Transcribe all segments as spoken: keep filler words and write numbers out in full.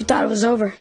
thought it was over.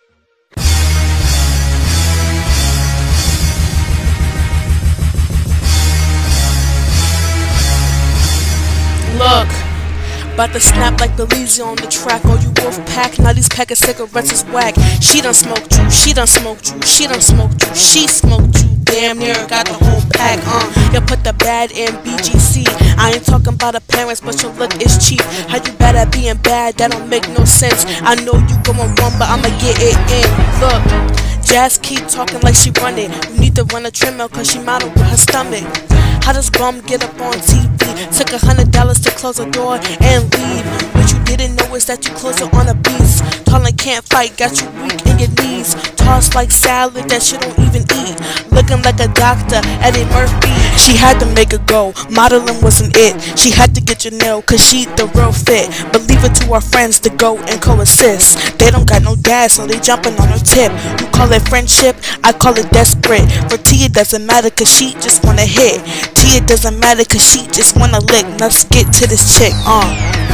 Look, about to snap like Belize on the track. Oh, you wolf pack, now these pack of cigarettes is whack. She done smoked you, she done smoked you, she done smoked you, she smoked you. Damn near got the whole pack, uh. You put the bad in B G C. I ain't talking about the parents, but your look is cheap. How you bad at being bad? That don't make no sense. I know you going wrong, but I'ma get it in. Look, Jazz keep talking like she run it. You need to run a treadmill cause she model with her stomach. How does bum get up on T V? Took a hundred dollars to close a door and leave. What you didn't know is that you close it on a beast. Tall and can't fight, got you weak in your knees. Tossed like salad that she don't even eat. Looking like a doctor, Eddie Murphy. She had to make it go, modeling wasn't it. She had to get your nail cause she the real fit. But leave it to her friends to go and co-assist. They don't got no dad so they jumping on her tip. You call it friendship, I call it desperate. For T it doesn't matter cause she just wanna hit. T it doesn't matter cause she just wanna lick. Let's get to this chick, uh.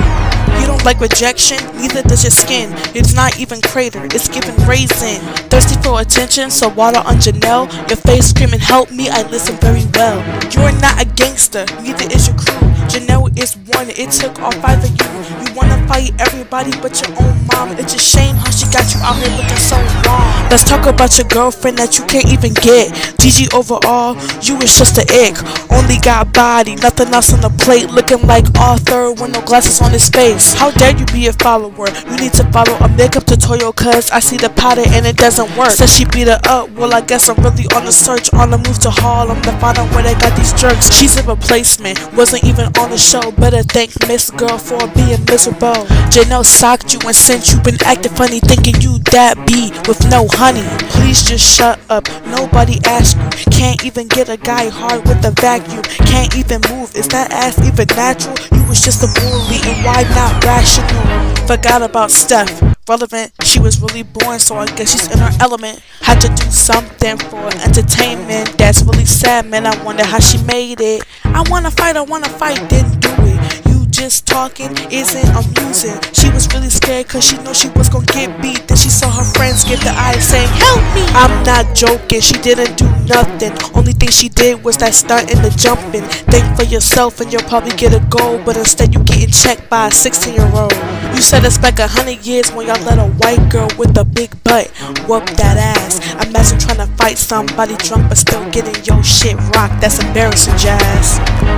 You don't like rejection, neither does your skin. It's not even crater, it's giving raisin. Thirsty for attention, so water on Janelle. Your face screaming help me, I listen very well. You're not a gangster, neither is your crew. Janelle is one, it took all five of you. You wanna fight everybody but your own mom. It's a shame how she got you out here looking so wrong. Let's talk about your girlfriend that you can't even get. Gigi overall, you was just a ick. Only got body, nothing else on the plate. Looking like Arthur with no glasses on his face. How dare you be a follower? You need to follow a makeup tutorial cause I see the powder and it doesn't work. Says she beat her up, well I guess I'm really on the search. On the move to Harlem to find out where they got these jerks. She's a replacement, wasn't even on the show. Better thank Miss Girl for being miserable. Janelle socked you and sent you, been acting funny thinking you that B with no honey. Please just shut up, nobody asked you. Can't even get a guy hard with a vacuum. Can't even move, is that ass even natural? You was just a bully and why not rational? Forgot about Steph, relevant, she was really born so I guess she's in her element. Had to do something for entertainment, that's really sad man, I wonder how she made it. I wanna fight, I wanna fight, didn't do it. You just talking isn't amusing. She was really scared cause she know she was gonna get beat. Then she saw her friends give the eye saying help me. I'm not joking, she didn't do nothing. Only thing she did was that stunt and the jumping. Think for yourself and you'll probably get a goal, but instead you getting checked by a sixteen year old. You said it's back a hundred years when y'all let a white girl with a big butt whoop that ass. Imagine trying to fight somebody drunk but still getting your shit rocked. That's embarrassing, Jazz.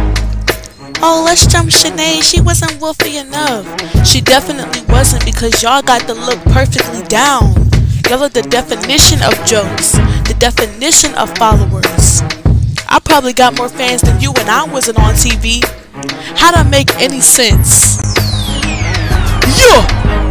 Oh, let's jump Shanae, she wasn't wolfy enough. She definitely wasn't because y'all got the look perfectly down. Y'all are the definition of jokes, the definition of followers. I probably got more fans than you when I wasn't on T V. How'd that make any sense? Yeah!